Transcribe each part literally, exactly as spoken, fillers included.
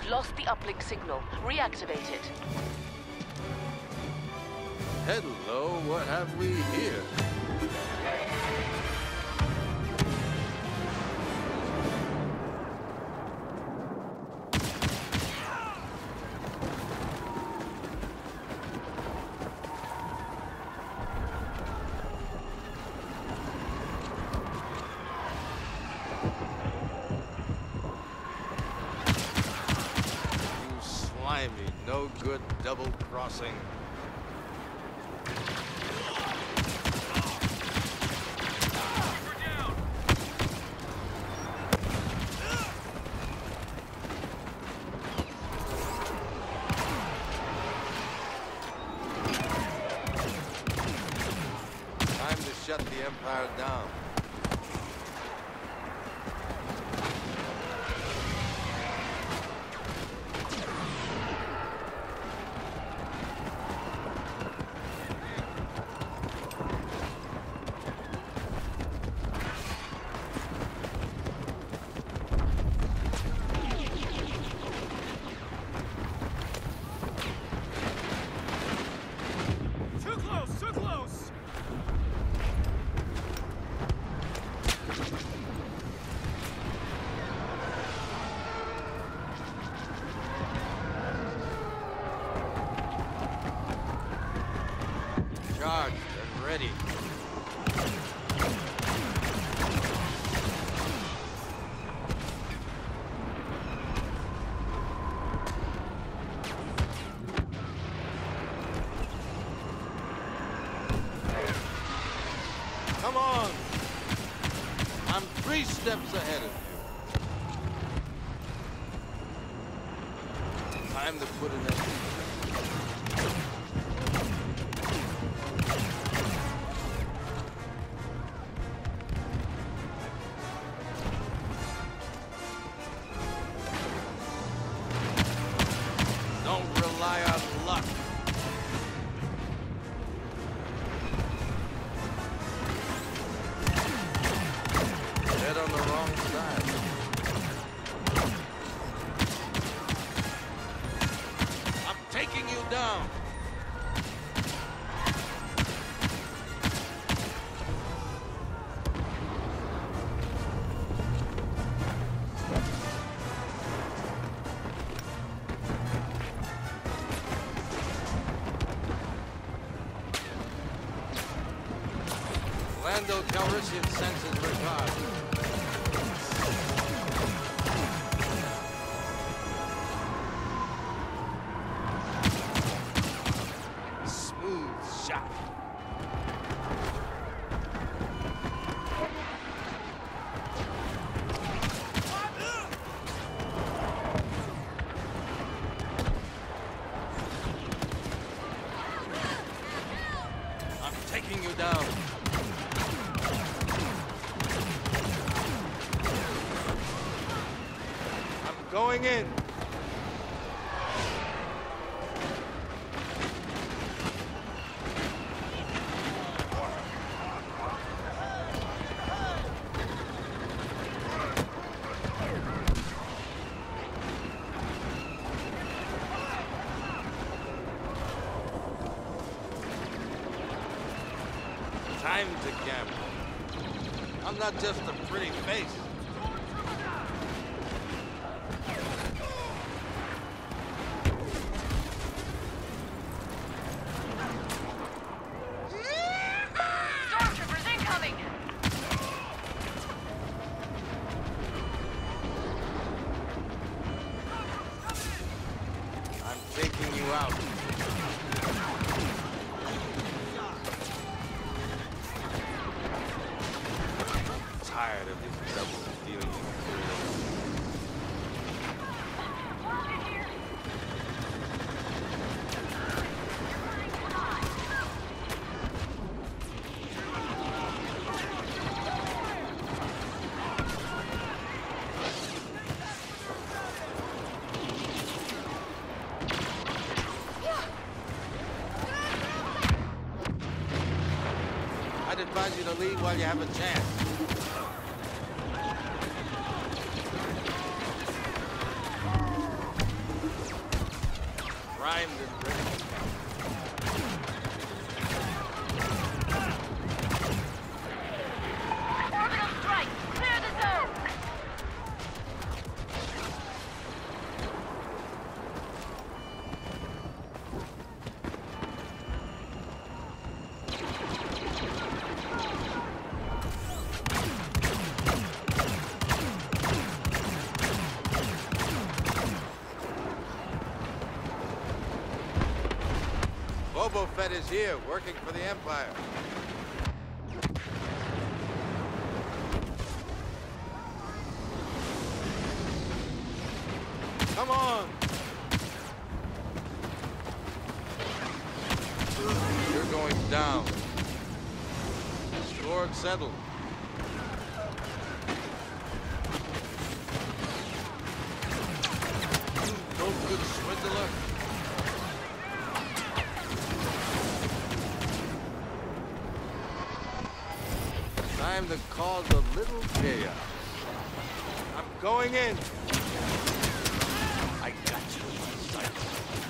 lost the uplink signal. Reactivate it. Hello, what have we here? You slimy, no good double crossing. Shut the Empire down. Too close, too close! Charged and ready. Come on! I'm three steps ahead of you. Time to put an end. Don't rely on luck. Head on the wrong side. I'm taking you down. Lando Calrissian senses regard. Smooth shot. I'm taking you down. Going in. Time to gamble. I'm not just a pretty face. Taking you out. I'm tired of these double dealing. I'd advise you to leave while you have a chance. Boba Fett is here, working for the Empire. Come on! You're going down. Score settled. No good swindler. Time to cause a little chaos. I'm going in. I got you in my sights.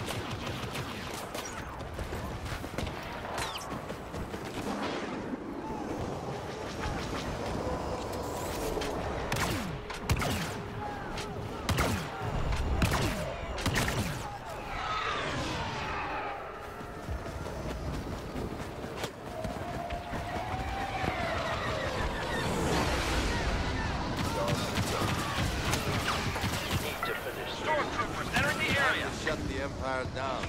Shut the Empire down.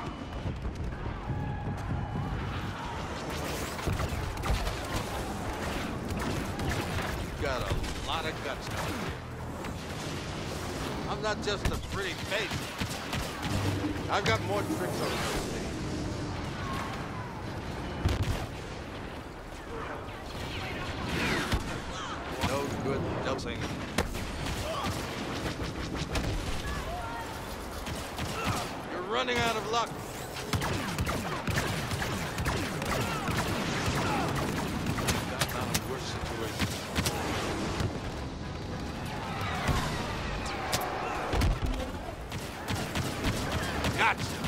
You got a lot of guts down here. I'm not just a pretty face. I've got more tricks on my sleeve. No good dosing. Running out of luck. Got out of worse situation. Gotcha.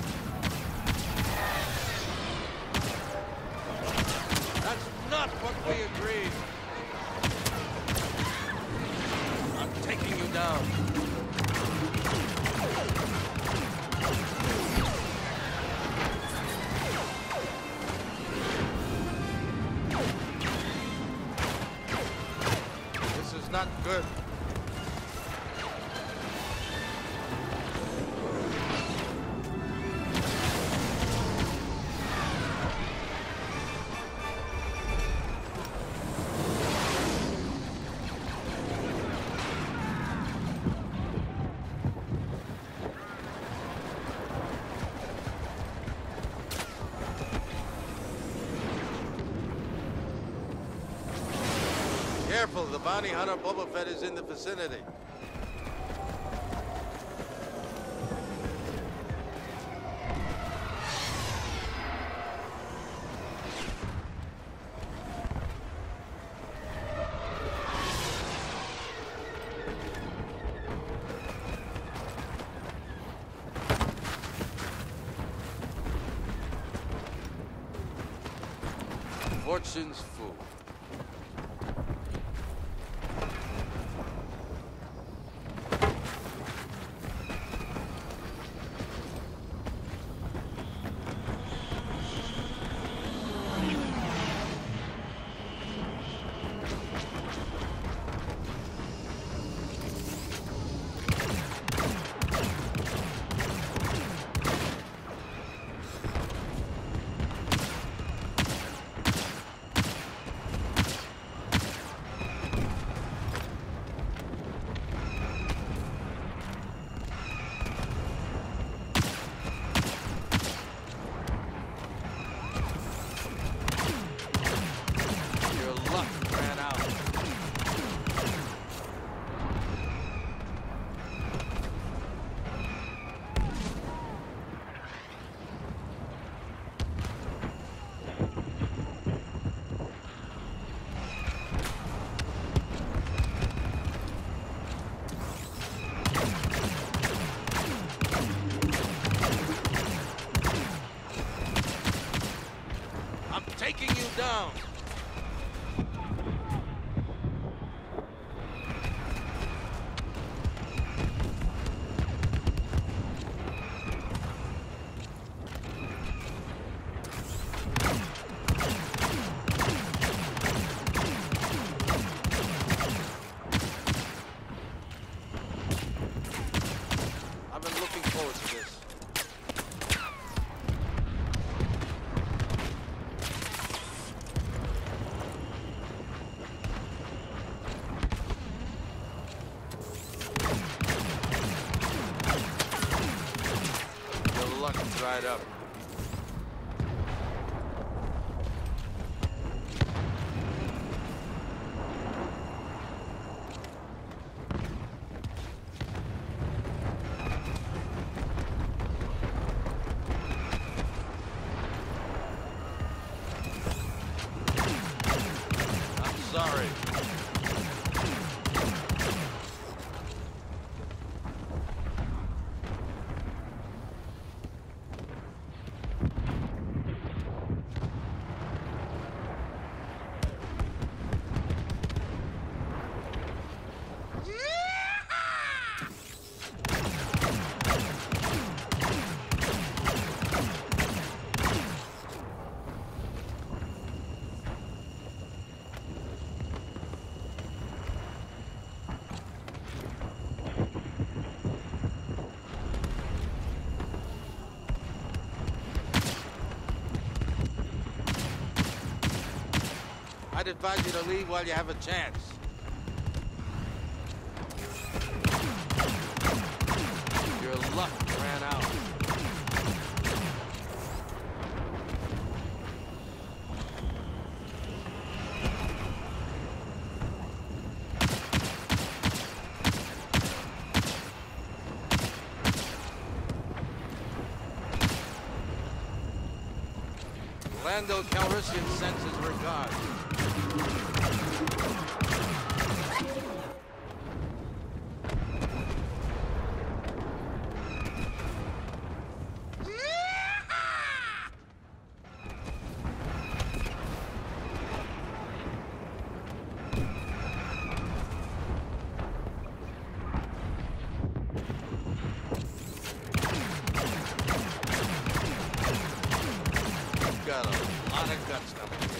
That's not what we agreed. I'm taking you down. Not good. Careful, the bounty hunter Boba Fett is in the vicinity. Fortune's fool. Taking you down. I've been looking forward to this. right up. I'm sorry. I'd advise you to leave while you have a chance. Your luck ran out. Lando Calrissian sends his regards. Got a lot of guts down here.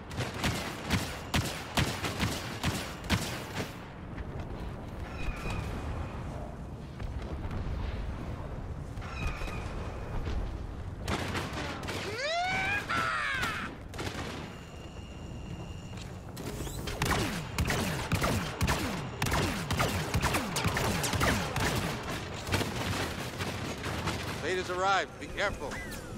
Vader's arrived. Be careful.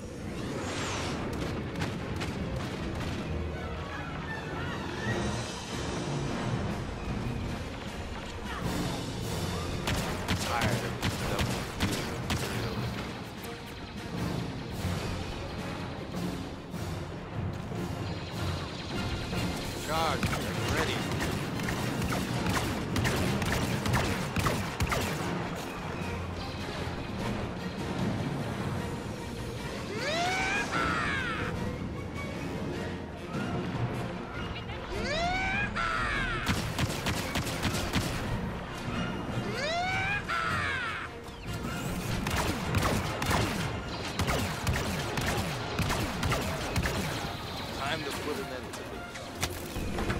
Tired of this double fusion. Charge. Get ready. Time to put an end to this.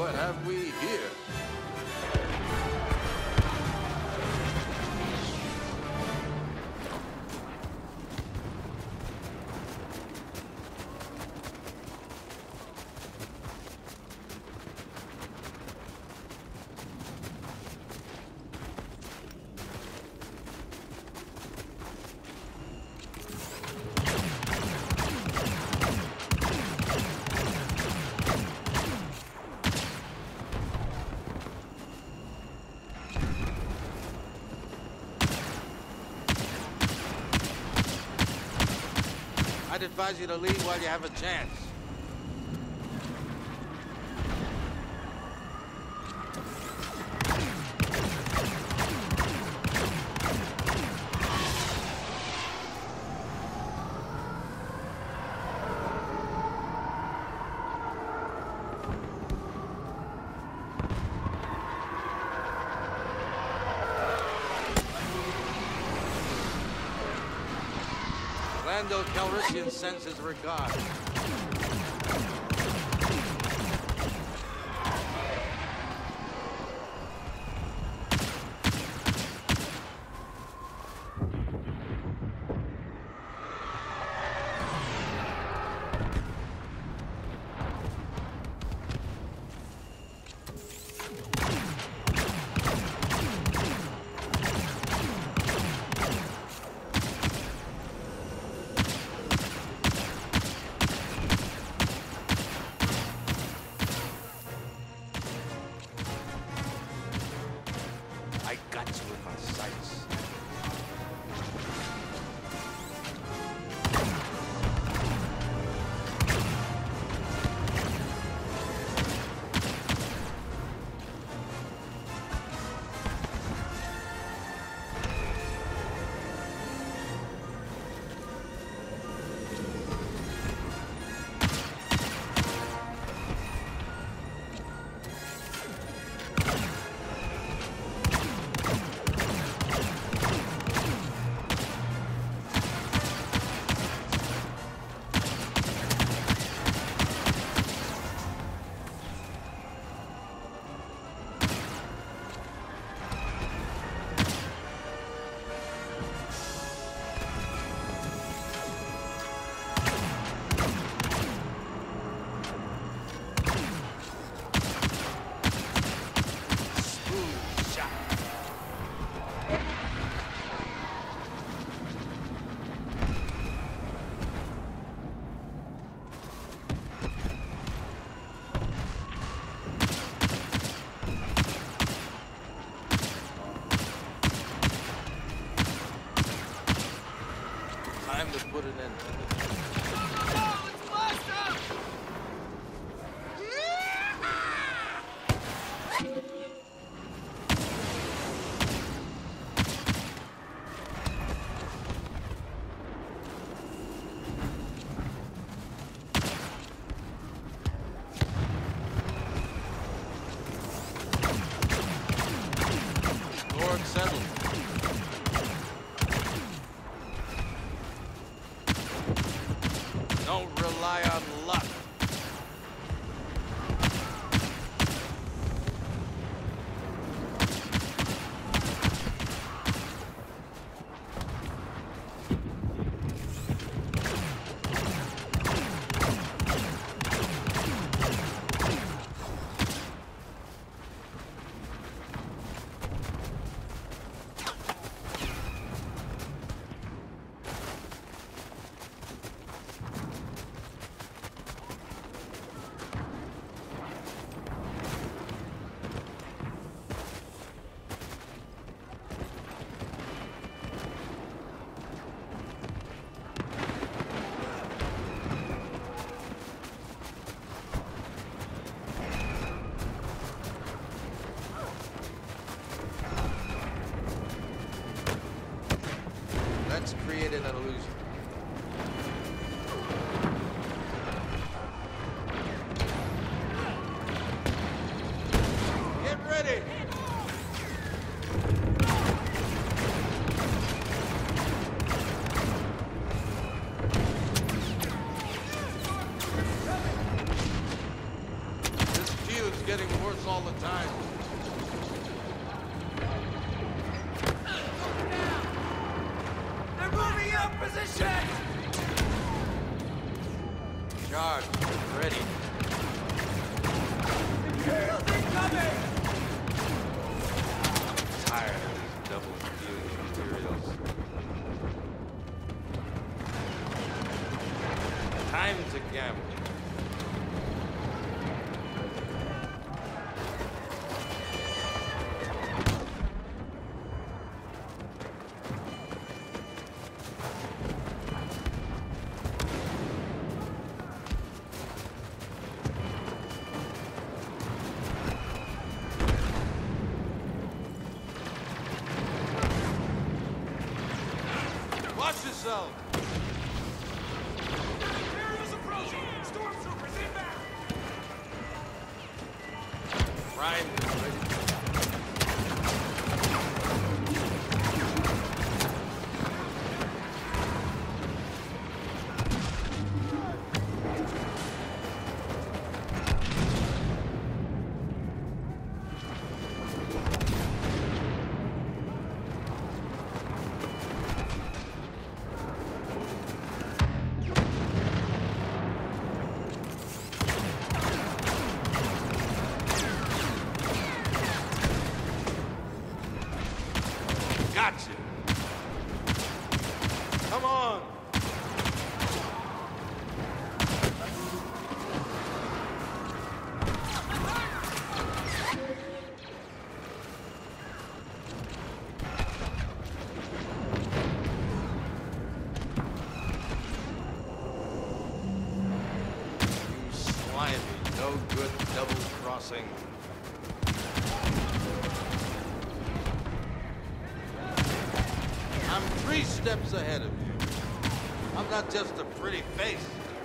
what have we here? I'd advise you to leave while you have a chance. Lando Calrissian sends his regard. I got you in my sights. Time to put an end to this. Oh, it's Blaster! Score settled. Don't rely on luck. time. They're moving up position! Charge. Ready. Imperials incoming! Tired of these double-dealing Imperials. Time to gamble. Watch yourself! Imperials approaching! Stormtroopers inbound! Ryan is ready. Gotcha. Come on. You slimy, no good double crossing. I'm three steps ahead of you. I'm not just a pretty face.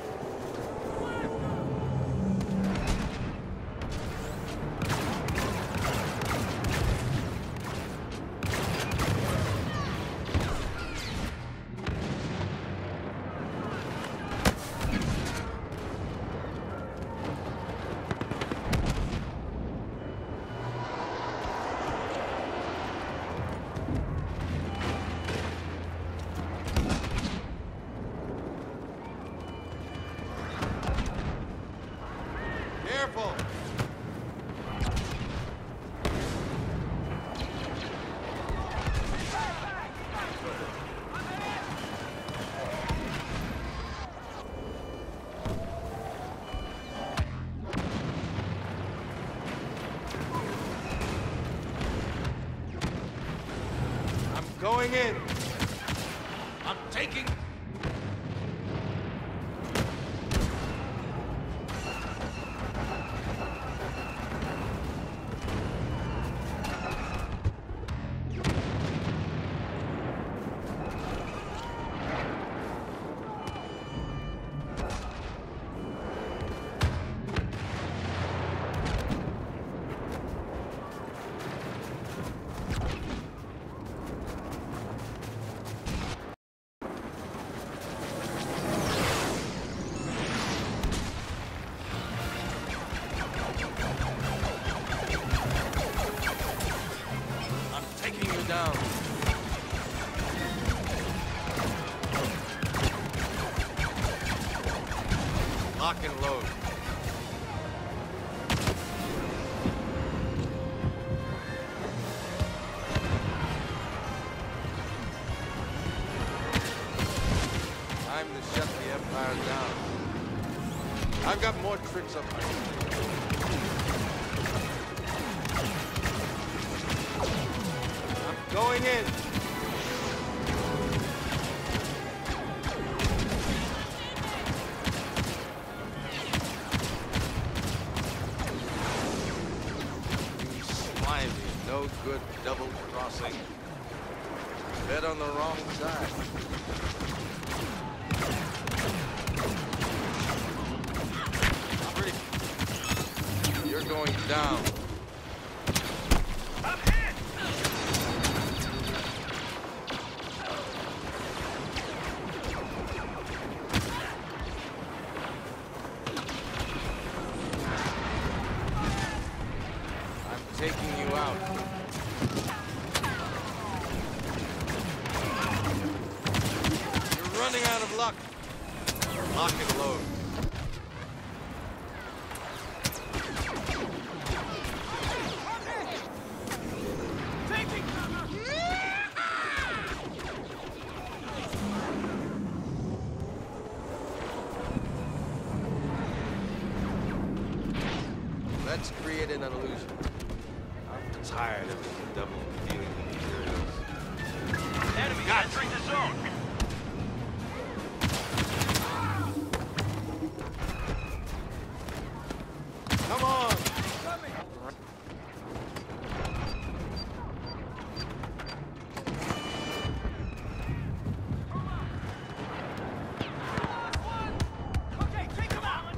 Careful! I'm going in. I'm taking... I'm taking you down. Lock and load. Time to shut the Empire down. I've got more tricks up my sleeve. I'm going in. You slimy, no good double crossing. Bet on the wrong side. Pretty. You're going down. I'm hit! taking you out. You're running out of luck. Lock and load. Taking cover! Let's create an illusion. I'm tired of double dealing materials. Enemy entering the zone. Come on! Okay, take him out!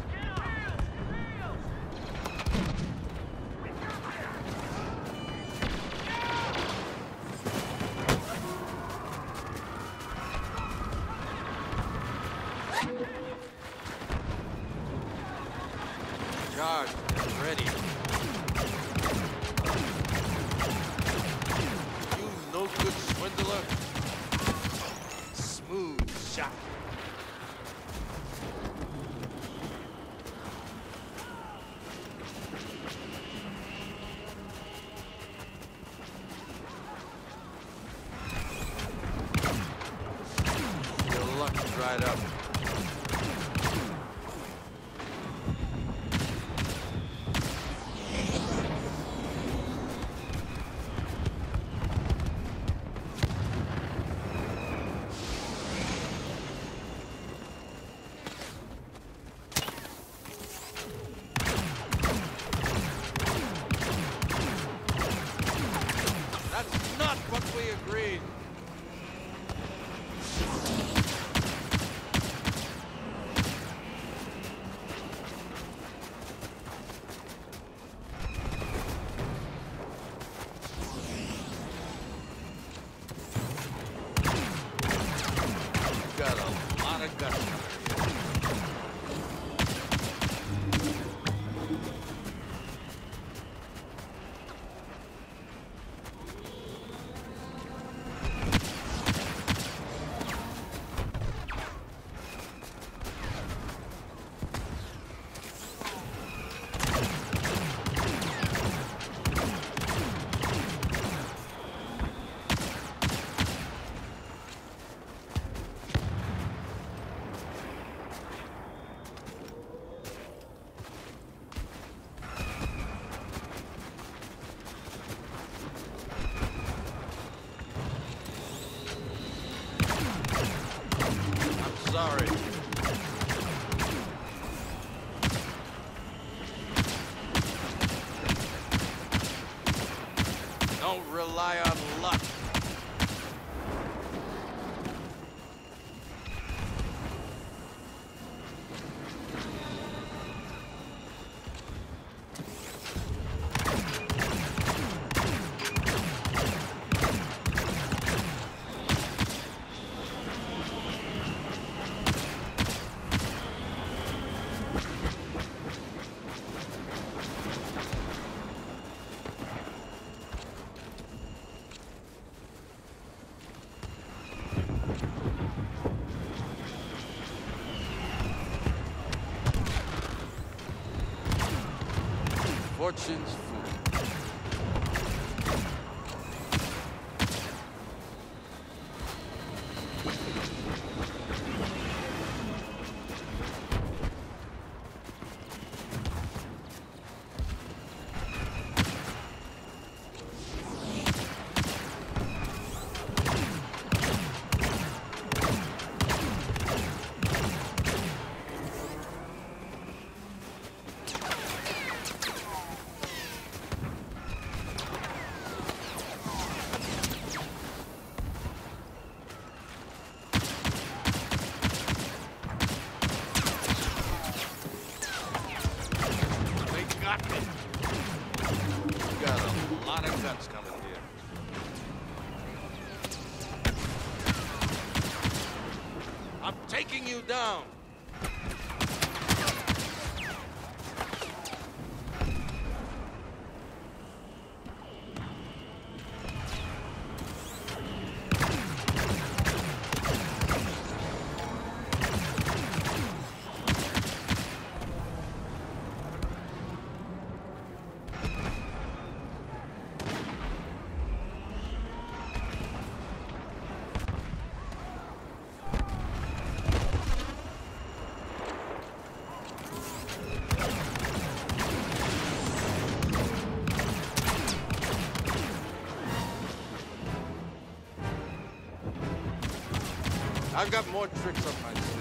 Charged and ready. You no good swindler. Smooth shot. Your luck's dried up. That's not what we agreed. You've got a lot of guts. I'm sorry. Don't rely on luck. Fortune's fool. guns coming here. I'm taking you down. I've got more tricks up my sleeve.